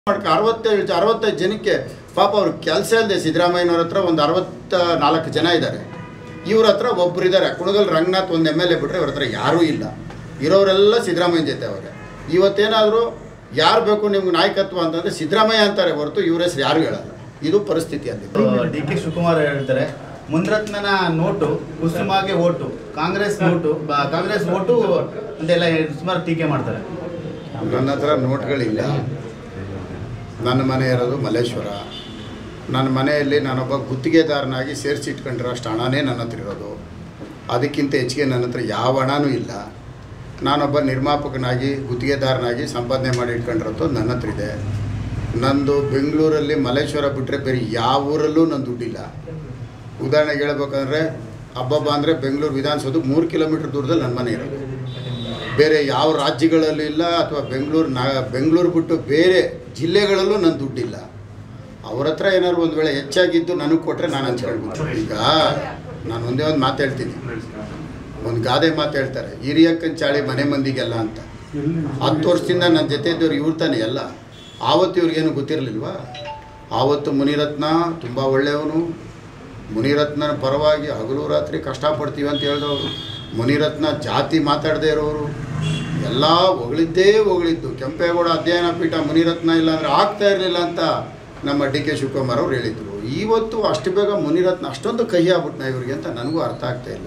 65 ಜನಕ್ಕೆ ಪಾಪ ಅವ್ರ ಕೆಲಸ ಇಲ್ಲದೆ ಸಿದ್ದರಾಮಯ್ಯನವ್ರ ಹತ್ರ ಒಂದು 64 ಜನ ಇದ್ದಾರೆ. ಇವ್ರ ಹತ್ರ ಒಬ್ಬರು ಇದ್ದಾರೆ, ಕುಣಗಲ್ ರಂಗನಾಥ್ ಒಂದು MLA ಬಿಟ್ಟರೆ ಇವ್ರ ಹತ್ರ ಯಾರೂ ಇಲ್ಲ. ಇರೋರೆಲ್ಲ ಸಿದ್ದರಾಮಯ್ಯನ ಜೊತೆ ಅವರೇ. ಇವತ್ತೇನಾದರೂ ಯಾರು ಬೇಕು ನಿಮ್ಗೆ ನಾಯಕತ್ವ ಅಂತಂದರೆ ಸಿದ್ದರಾಮಯ್ಯ ಅಂತಾರೆ ಹೊರತು ಇವ್ರ ಹೆಸರು ಯಾರು ಹೇಳಲ್ಲ. ಇದು ಪರಿಸ್ಥಿತಿ ಅಲ್ಲಿ. DK ಶಿವಕುಮಾರ್ ಹೇಳ್ತಾರೆ ಮುನ್ರತ್ನನ ನೋಟು ಕುಸುಮಾಗೆ ಓಟು, ಕಾಂಗ್ರೆಸ್ ಓಟು ಅಂತೆಲ್ಲ ಸುಮಾರು ಟೀಕೆ ಮಾಡ್ತಾರೆ. ನನ್ನ ಹತ್ರ ನೋಟ್ಗಳಿಲ್ಲ. ನನ್ನ ಮನೆ ಇರೋದು ಮಲ್ಲೇಶ್ವರ. ನನ್ನ ಮನೆಯಲ್ಲಿ ನಾನೊಬ್ಬ ಗುತ್ತಿಗೆದಾರನಾಗಿ ಸೇರಿಸಿಟ್ಕೊಂಡಿರೋ ಅಷ್ಟು ಹಣನೇ ನನ್ನ ಹತ್ರ ಇರೋದು. ಅದಕ್ಕಿಂತ ಹೆಚ್ಚಿಗೆ ನನ್ನ ಹತ್ರ ಯಾವ ಹಣನೂ ಇಲ್ಲ. ನಾನೊಬ್ಬ ನಿರ್ಮಾಪಕನಾಗಿ ಗುತ್ತಿಗೆದಾರನಾಗಿ ಸಂಪಾದನೆ ಮಾಡಿ ಇಟ್ಕೊಂಡಿರೋದು ನನ್ನ ಹತ್ರ ಇದೆ. ನಂದು ಬೆಂಗಳೂರಲ್ಲಿ ಮಲ್ಲೇಶ್ವರ ಬಿಟ್ಟರೆ ಬೇರೆ ಯಾವ ಊರಲ್ಲೂ ನನ್ನ ದುಡ್ಡಿಲ್ಲ. ಉದಾಹರಣೆಗೆ ಹೇಳ್ಬೇಕಂದ್ರೆ ಹಬ್ಬ ಅಂದರೆ ಬೆಂಗಳೂರು ವಿಧಾನಸೌಧಕ್ಕೆ 3 ಕಿಲೋಮೀಟ್ರ್ ದೂರದಲ್ಲಿ ನನ್ನ ಮನೆ ಇರೋದು. ಬೇರೆ ಯಾವ ರಾಜ್ಯಗಳಲ್ಲೂ ಇಲ್ಲ, ಅಥವಾ ಬೆಂಗಳೂರು ಬಿಟ್ಟು ಬೇರೆ ಜಿಲ್ಲೆಗಳಲ್ಲೂ ನನ್ನ ದುಡ್ಡಿಲ್ಲ. ಅವ್ರ ಹತ್ರ ಏನಾದ್ರು ಒಂದು ವೇಳೆ ಹೆಚ್ಚಾಗಿದ್ದು ನನಗೆ ಕೊಟ್ಟರೆ ನಾನು ಹಂಚ್ಕೊಳ್ಬೋದು. ಈಗ ನಾನು ಒಂದೇ ಒಂದು ಮಾತು ಹೇಳ್ತೀನಿ, ಒಂದು ಗಾದೆ ಮಾತು ಹೇಳ್ತಾರೆ, ಹಿರಿಯಕ್ಕನ ಚಾಳಿ ಮನೆ ಮಂದಿಗೆಲ್ಲ ಅಂತ. 10 ವರ್ಷದಿಂದ ನನ್ನ ಜೊತೆ ಇದ್ದವ್ರು ಇವ್ರು ತಾನೆ ಎಲ್ಲ. ಆವತ್ತು ಇವ್ರಿಗೇನು ಗೊತ್ತಿರಲಿಲ್ವಾ? ಆವತ್ತು ಮುನಿರತ್ನ ತುಂಬ ಒಳ್ಳೆಯವನು. ಮುನಿರತ್ನನ ಪರವಾಗಿ ಹಗಲು ರಾತ್ರಿ ಕಷ್ಟಪಡ್ತೀವಿ ಅಂತ ಹೇಳಿದವರು. ಮುನಿರತ್ನ ಜಾತಿ ಮಾತಾಡದೇ ಇರೋರು. ಎಲ್ಲ ಹೊಗಳಿದ್ದು. ಕೆಂಪೇಗೌಡ ಅಧ್ಯಯನ ಪೀಠ ಮುನಿರತ್ನ ಇಲ್ಲ ಅಂದರೆ ಆಗ್ತಾ ಇರಲಿಲ್ಲ ಅಂತ ನಮ್ಮ DK ಶಿವಕುಮಾರ್ ಅವರು ಹೇಳಿದರು. ಇವತ್ತು ಅಷ್ಟು ಬೇಗ ಮುನಿರತ್ನ ಅಷ್ಟೊಂದು ಕಹಿ ಆಗ್ಬಿಟ್ನ ಇವ್ರಿಗೆ ಅಂತ ನನಗೂ ಅರ್ಥ ಆಗ್ತಾ ಇಲ್ಲ.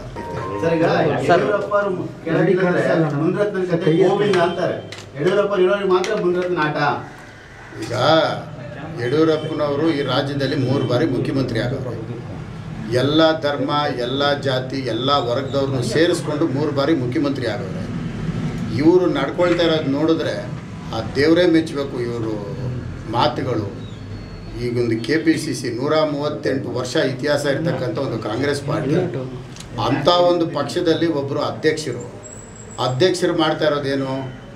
ಈಗ ಯಡಿಯೂರಪ್ಪನವರು ಈ ರಾಜ್ಯದಲ್ಲಿ 3 ಬಾರಿ ಮುಖ್ಯಮಂತ್ರಿ ಆಗೋರು. ಎಲ್ಲ ಧರ್ಮ, ಎಲ್ಲ ಜಾತಿ, ಎಲ್ಲ ವರ್ಗದವ್ರನ್ನೂ ಸೇರಿಸ್ಕೊಂಡು 3 ಬಾರಿ ಮುಖ್ಯಮಂತ್ರಿ ಆಗೋರು. ಇವರು ನಡ್ಕೊಳ್ತಾ ಇರೋದು ನೋಡಿದ್ರೆ ಆ ದೇವರೇ ಮೆಚ್ಚಬೇಕು ಇವರು ಮಾತುಗಳು. ಈಗೊಂದು KPCC 138 ವರ್ಷ ಇತಿಹಾಸ ಇರ್ತಕ್ಕಂಥ ಒಂದು ಕಾಂಗ್ರೆಸ್ ಪಾರ್ಟಿ, ಅಂಥ ಒಂದು ಪಕ್ಷದಲ್ಲಿ ಒಬ್ಬರು ಅಧ್ಯಕ್ಷರು ಮಾಡ್ತಾ ಇರೋದೇನು?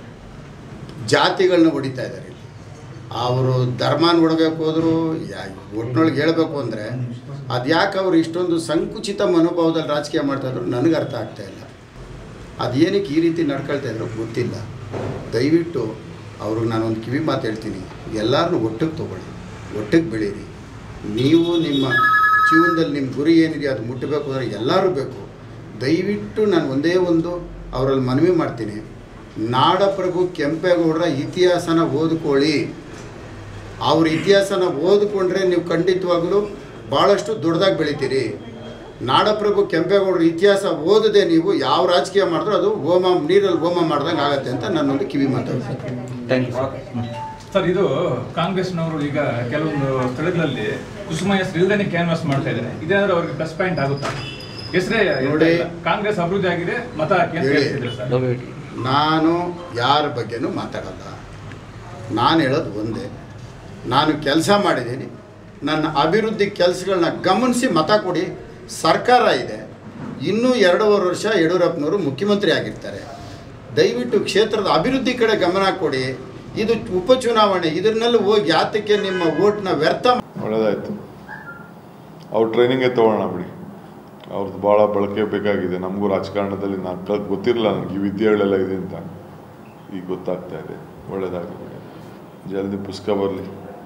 ಜಾತಿಗಳನ್ನ ಹೊಡಿತಾ ಇದ್ದಾರೆ. ಅವರು ಧರ್ಮ ನೋಡಬೇಕು ಹೋದ್ರು ಒಟ್ಟಿನೊಳಗೆ ಹೇಳಬೇಕು ಅಂದರೆ ಅದು ಯಾಕೆ ಅವರು ಇಷ್ಟೊಂದು ಸಂಕುಚಿತ ಮನೋಭಾವದಲ್ಲಿ ರಾಜಕೀಯ ಮಾಡ್ತಾಯಿದ್ರು ನನಗೆ ಅರ್ಥ ಆಗ್ತಾಯಿಲ್ಲ. ಅದು ಏನಕ್ಕೆ ಈ ರೀತಿ ನಡ್ಕೊಳ್ತಾ ಇದ್ರು ಗೊತ್ತಿಲ್ಲ. ದಯವಿಟ್ಟು ಅವ್ರಿಗೆ ನಾನೊಂದು ಕಿವಿ ಮಾತು ಹೇಳ್ತೀನಿ, ಎಲ್ಲರನ್ನೂ ಒಟ್ಟಿಗೆ ತೊಗೊಳ್ಳಿ, ಒಟ್ಟಿಗೆ ಬೆಳೀರಿ. ನೀವು ನಿಮ್ಮ ಜೀವನದಲ್ಲಿ ನಿಮ್ಮ ಗುರಿ ಏನಿದೆ ಅದು ಮುಟ್ಟಬೇಕು ಅಂದರೆ ಎಲ್ಲರೂ ಬೇಕು. ದಯವಿಟ್ಟು ನಾನು ಒಂದೇ ಒಂದು ಅವರಲ್ಲಿ ಮನವಿ ಮಾಡ್ತೀನಿ, ನಾಡಪ್ರಭು ಕೆಂಪೇಗೌಡರ ಇತಿಹಾಸನ ಓದ್ಕೊಳ್ಳಿ. ಅವ್ರ ಇತಿಹಾಸನ ಓದಿಕೊಂಡ್ರೆ ನೀವು ಖಂಡಿತವಾಗಲೂ ಭಾಳಷ್ಟು ದೊಡ್ಡದಾಗಿ ಬೆಳಿತೀರಿ. ನಾಡಪ್ರಭು ಕೆಂಪೇಗೌಡರ ಇತಿಹಾಸ ಓದದೆ ನೀವು ಯಾವ ರಾಜಕೀಯ ಮಾಡಿದ್ರೂ ಅದು ನೀರಲ್ಲಿ ಹೋಮ ಮಾಡ್ದಂಗೆ ಆಗುತ್ತೆ ಅಂತ ನನ್ನೊಂದು ಕಿವಿ ಮಾತಾಡ್ತೀನಿ. Thank you sir. ಇದು ಕಾಂಗ್ರೆಸ್ನವರು ಈಗ ಕೆಲವೊಂದು ಸ್ಥಳಗಳಲ್ಲಿ ಕುಸುಮ ಹೆಸರು ಇಲ್ಲದೇ ಕ್ಯಾನ್ವಾಸ್ ಮಾಡ್ತಾ ಇದ್ದಾರೆ. ಇದೇನಾದ್ರೂ ಅವ್ರಿಗೆ ಪ್ಲಸ್ ಪಾಯಿಂಟ್ ಆಗುತ್ತಾ? ಹೆಸರೇ ನೋಡಿ, ಕಾಂಗ್ರೆಸ್ ಅಭಿವೃದ್ಧಿ ಆಗಿದೆ, ಮತ ಹಾಕಿ. ನಾನು ಯಾರ ಬಗ್ಗೆನೂ ಮಾತಾಡಲ್ಲ. ನಾನು ಹೇಳೋದು ಒಂದೇ, ನಾನು ಕೆಲಸ ಮಾಡಿದ್ದೀನಿ. ನನ್ನ ಅಭಿವೃದ್ಧಿ ಕೆಲಸಗಳನ್ನ ಗಮನಿಸಿ ಮತ ಕೊಡಿ. ಸರ್ಕಾರ ಇದೆ, ಇನ್ನೂ 2.5 ವರ್ಷ ಯಡಿಯೂರಪ್ಪನವರು ಮುಖ್ಯಮಂತ್ರಿ ಆಗಿರ್ತಾರೆ. ದಯವಿಟ್ಟು ಕ್ಷೇತ್ರದ ಅಭಿವೃದ್ಧಿ ಕಡೆ ಗಮನ ಕೊಡಿ. ಇದು ಉಪಚುನಾವಣೆ, ಇದನ್ನೆಲ್ಲ ಹೋಗಿ ಯಾತಕ್ಕೆ ನಿಮ್ಮ ಓಟ್ನ ವ್ಯರ್ಥ? ಒಳ್ಳೆದಾಯ್ತು. ಅವ್ರ ಟ್ರೈನಿಂಗೇ ತೊಗೊಳ್ಳೋಣ ಬಿಡಿ. ಅವ್ರದ್ದು ಭಾಳ ಬಳಕೆ ಬೇಕಾಗಿದೆ. ನಮಗೂ ರಾಜಕಾರಣದಲ್ಲಿ ನಾನು ಗೊತ್ತಿರಲಿಲ್ಲ, ನನಗೆ ಈ ವಿದ್ಯೆಗಳೆಲ್ಲ ಇದೆ ಅಂತ ಈಗ ಗೊತ್ತಾಗ್ತಾ ಇದೆ. ಒಳ್ಳೇದಾಗಲಿ, ಜಲ್ದಿ ಪುಸ್ತಕ ಬರಲಿ.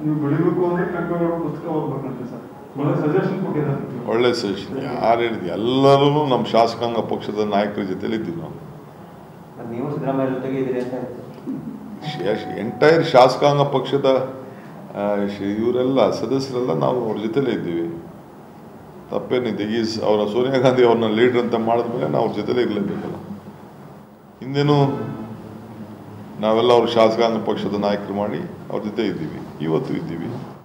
ಒಳ್ಳೆ ಸಜೆಷನ್. ಯಾರು ಹೇಳಿದ್ವಿ? ಎಲ್ಲರೂ ನಮ್ಮ ಶಾಸಕಾಂಗ ಪಕ್ಷದ ನಾಯಕರ ಜೊತೆಲಿ ಇದ್ದೀವಿ ನಾವು. ಎಂಟೈರ್ ಶಾಸಕಾಂಗ ಪಕ್ಷದ ಇವರೆಲ್ಲ ಸದಸ್ಯರೆಲ್ಲ ನಾವು ಅವ್ರ ಜೊತೆಲೇ ಇದ್ದೀವಿ. ತಪ್ಪೇನಿದೆ? ಅವರ ಸೋನಿಯಾ ಗಾಂಧಿ ಅವ್ರನ್ನ ಲೀಡರ್ ಅಂತ ಮಾಡಿದ್ಮೇಲೆ ನಾವು ಅವ್ರ ಜೊತೆಲೇ ಇರಲೇಬೇಕಲ್ಲ. ಹಿಂದೇನು ನಾವೆಲ್ಲ ಅವ್ರ ಶಾಸಕಾಂಗ ಪಕ್ಷದ ನಾಯಕರು ಮಾಡಿ ಅವ್ರ ಜೊತೆ ಇದ್ದೀವಿ, ಇವತ್ತು ಇದ್ದೀವಿ.